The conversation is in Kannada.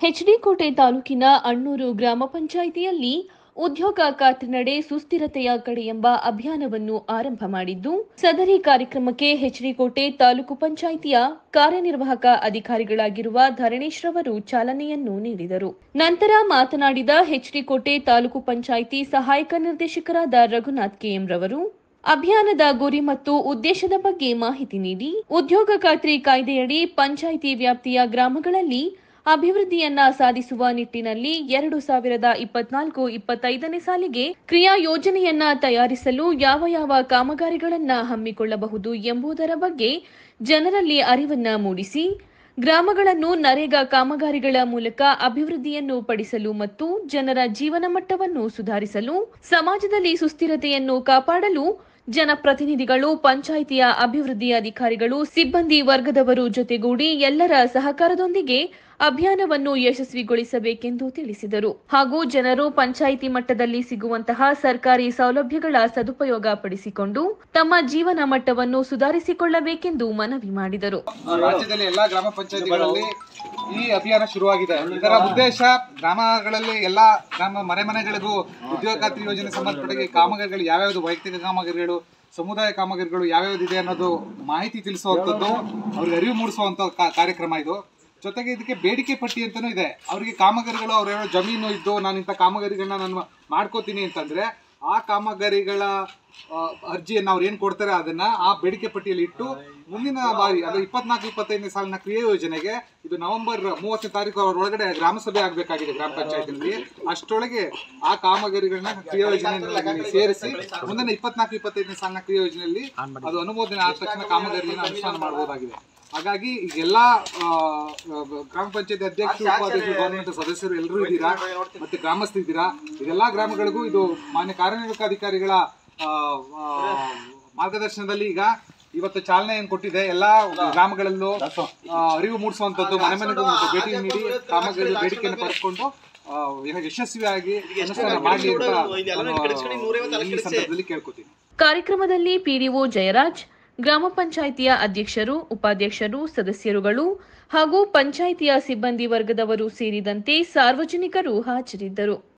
ಹೆಚ್ಡಿಕೋಟೆ ತಾಲೂಕಿನ ಅಣ್ಣೂರು ಗ್ರಾಮ ಪಂಚಾಯಿತಿಯಲ್ಲಿ ಉದ್ಯೋಗ ಖಾತ್ರಿ ಸುಸ್ಥಿರತೆಯ ಕಡೆ ಎಂಬ ಅಭಿಯಾನವನ್ನು ಆರಂಭ ಮಾಡಿದ್ದು, ಸದರಿ ಕಾರ್ಯಕ್ರಮಕ್ಕೆ ಹೆಚ್ಡಿಕೋಟೆ ತಾಲೂಕು ಪಂಚಾಯಿತಿಯ ಕಾರ್ಯನಿರ್ವಾಹಕ ಅಧಿಕಾರಿಗಳಾಗಿರುವ ಧರಣೇಶ್ ರವರು ಚಾಲನೆಯನ್ನು ನೀಡಿದರು. ನಂತರ ಮಾತನಾಡಿದ ಹೆಚ್ಡಿಕೋಟೆ ತಾಲೂಕು ಪಂಚಾಯಿತಿ ಸಹಾಯಕ ನಿರ್ದೇಶಕರಾದ ರಘುನಾಥ್ ಕೆಎಂ ರವರು ಅಭಿಯಾನದ ಗುರಿ ಮತ್ತು ಉದ್ದೇಶದ ಬಗ್ಗೆ ಮಾಹಿತಿ ನೀಡಿ, ಉದ್ಯೋಗ ಖಾತ್ರಿ ಕಾಯ್ದೆಯಡಿ ಪಂಚಾಯಿತಿ ವ್ಯಾಪ್ತಿಯ ಗ್ರಾಮಗಳಲ್ಲಿ ಅಭಿವೃದ್ಧಿಯನ್ನ ಸಾಧಿಸುವ ನಿಟ್ಟಿನಲ್ಲಿ 2024-25ನೇ ಸಾಲಿಗೆ ಕ್ರಿಯಾ ಯೋಜನೆಯನ್ನ ತಯಾರಿಸಲು ಯಾವ ಕಾಮಗಾರಿಗಳನ್ನ ಹಮ್ಮಿಕೊಳ್ಳಬಹುದು ಎಂಬುದರ ಬಗ್ಗೆ ಜನರಲ್ಲಿ ಅರಿವನ್ನ ಮೂಡಿಸಿ, ಗ್ರಾಮಗಳನ್ನು ನರೇಗಾ ಕಾಮಗಾರಿಗಳ ಮೂಲಕ ಅಭಿವೃದ್ಧಿಯನ್ನು ಪಡಿಸಲು ಮತ್ತು ಜನರ ಜೀವನ ಮಟ್ಟವನ್ನು ಸುಧಾರಿಸಲು, ಸಮಾಜದಲ್ಲಿ ಸುಸ್ಥಿರತೆಯನ್ನು ಕಾಪಾಡಲು ಜನಪ್ರತಿನಿಧಿಗಳು, ಪಂಚಾಯಿತಿಯ ಅಭಿವೃದ್ಧಿ ಅಧಿಕಾರಿಗಳು, ಸಿಬ್ಬಂದಿ ವರ್ಗದವರು ಜೊತೆಗೂಡಿ ಎಲ್ಲರ ಸಹಕಾರದೊಂದಿಗೆ ಅಭಿಯಾನವನ್ನು ಯಶಸ್ವಿಗೊಳಿಸಬೇಕೆಂದು ತಿಳಿಸಿದರು. ಹಾಗೂ ಜನರು ಪಂಚಾಯಿತಿ ಮಟ್ಟದಲ್ಲಿ ಸಿಗುವಂತಹ ಸರ್ಕಾರಿ ಸೌಲಭ್ಯಗಳ ಸದುಪಯೋಗ ಪಡಿಸಿಕೊಂಡು ತಮ್ಮ ಜೀವನ ಮಟ್ಟವನ್ನು ಸುಧಾರಿಸಿಕೊಳ್ಳಬೇಕೆಂದು ಮನವಿ ಮಾಡಿದರು. ರಾಜ್ಯದಲ್ಲಿ ಎಲ್ಲಾ ಗ್ರಾಮ ಪಂಚಾಯಿತಿಗಳಲ್ಲಿ ಈ ಅಭಿಯಾನ ಶುರುವಾಗಿದೆ. ಇದರ ಉದ್ದೇಶ ಗ್ರಾಮಗಳಲ್ಲಿ ಎಲ್ಲಾ ಗ್ರಾಮ ಮನೆಗಳಿಗೂ ಉದ್ಯೋಗ ಖಾತ್ರಿ ಯೋಜನೆ ಸಂಬಂಧಪಟ್ಟ ಕಾಮಗಾರಿಗಳು ಯಾವ್ಯಾವುದು, ವೈಯಕ್ತಿಕ ಕಾಮಗಾರಿಗಳು, ಸಮುದಾಯ ಕಾಮಗಾರಿಗಳು ಯಾವ್ಯಾವ್ದಿದೆ ಅನ್ನೋದು ಮಾಹಿತಿ ತಿಳಿಸುವಂಥದ್ದು, ಅವ್ರಿಗೆ ಅರಿವು ಮೂಡಿಸುವಂತ ಕಾರ್ಯಕ್ರಮ ಇದು. ಜೊತೆಗೆ ಇದಕ್ಕೆ ಬೇಡಿಕೆ ಪಟ್ಟಿ ಅಂತಾನೂ ಇದೆ. ಅವರಿಗೆ ಕಾಮಗಾರಿಗಳು ಅವ್ರೇನೋ ಜಮೀನು ಇದ್ದು ನಾನು ಇಂಥ ಕಾಮಗಾರಿಗಳನ್ನ ನಾನು ಮಾಡ್ಕೋತೀನಿ ಅಂತಂದ್ರೆ ಆ ಕಾಮಗಾರಿಗಳ ಅರ್ಜಿಯನ್ನು ಅವ್ರು ಏನು ಕೊಡ್ತಾರೆ ಅದನ್ನ ಆ ಬೇಡಿಕೆ ಪಟ್ಟಿಯಲ್ಲಿ ಇಟ್ಟು ಮುಂದಿನ ಬಾರಿ ಅದು 24-25ನೇ ಸಾಲಿನ ಕ್ರಿಯಾ ಯೋಜನೆಗೆ ಇದು ನವೆಂಬರ್ 30ನೇ ತಾರೀಕು ಒಳಗಡೆ ಗ್ರಾಮ ಸಭೆ ಆಗಬೇಕಾಗಿದೆ ಗ್ರಾಮ ಪಂಚಾಯತಿನಲ್ಲಿ. ಅಷ್ಟೊಳಗೆ ಆ ಕಾಮಗಾರಿಗಳನ್ನ ಕ್ರಿಯಾ ಯೋಜನೆಯಲ್ಲಿ ಸೇರಿಸಿ ಮುಂದಿನ 24-25ನೇ ಸಾಲಿನ ಕ್ರಿಯಾ ಯೋಜನೆಯಲ್ಲಿ ಅದು ಅನುಮೋದನೆ ಆದ ತಕ್ಷಣ ಕಾಮಗಾರಿಯನ್ನು ಅನುಷ್ಠಾನ ಮಾಡಬಹುದಾಗಿದೆ. ಹಾಗಾಗಿ ಈಗೆಲ್ಲಾ ಗ್ರಾಮ ಪಂಚಾಯತಿ ಅಧ್ಯಕ್ಷರು, ಉಪಾಧ್ಯಕ್ಷರು, ಗೌರ್ಮೆಂಟ್ ಸದಸ್ಯರು ಎಲ್ಲರೂ ಇದ್ದೀರಾ, ಮತ್ತೆ ಗ್ರಾಮಸ್ಥರಿದ್ದೀರಾ. ಇದೆಲ್ಲಾ ಗ್ರಾಮಗಳಿಗೂ ಇದು ಮಾನ್ಯ ಕಾರ್ಯನಿರ್ವಾಹಕ ಅಧಿಕಾರಿಗಳ ಮಾರ್ಗದರ್ಶನದಲ್ಲಿ ಈಗ ಇವತ್ತು ಚಾಲನೆ ಏನು ಕೊಟ್ಟಿದೆ. ಎಲ್ಲಾ ಗ್ರಾಮಗಳಲ್ಲೂ ಅರಿವು ಮೂಡಿಸುವಂತದ್ದು, ಮನೆಗೂ ಭೇಟಿ ನೀಡಿ ಕಾಮಗಾರಿ ಬೇಡಿಕೆಯನ್ನು ಪಡೆದುಕೊಂಡು ಯಶಸ್ವಿಯಾಗಿ ಅನುಷ್ಠಾನ ಮಾಡಲಿ ಅಂತ ಈ ಸಂದರ್ಭದಲ್ಲಿ ಕೇಳ್ಕೊತೀನಿ. ಕಾರ್ಯಕ್ರಮದಲ್ಲಿ ಪಿಡಿಒ ಜಯರಾಜ್, ಗ್ರಾಮ ಪಂಚಾಯಿತಿಯ ಅಧ್ಯಕ್ಷರು, ಉಪಾಧ್ಯಕ್ಷರು, ಸದಸ್ಯರುಗಳು ಹಾಗೂ ಪಂಚಾಯಿತಿಯ ಸಿಬ್ಬಂದಿ ವರ್ಗದವರು ಸೇರಿದಂತೆ ಸಾರ್ವಜನಿಕರು ಹಾಜರಿದ್ದರು.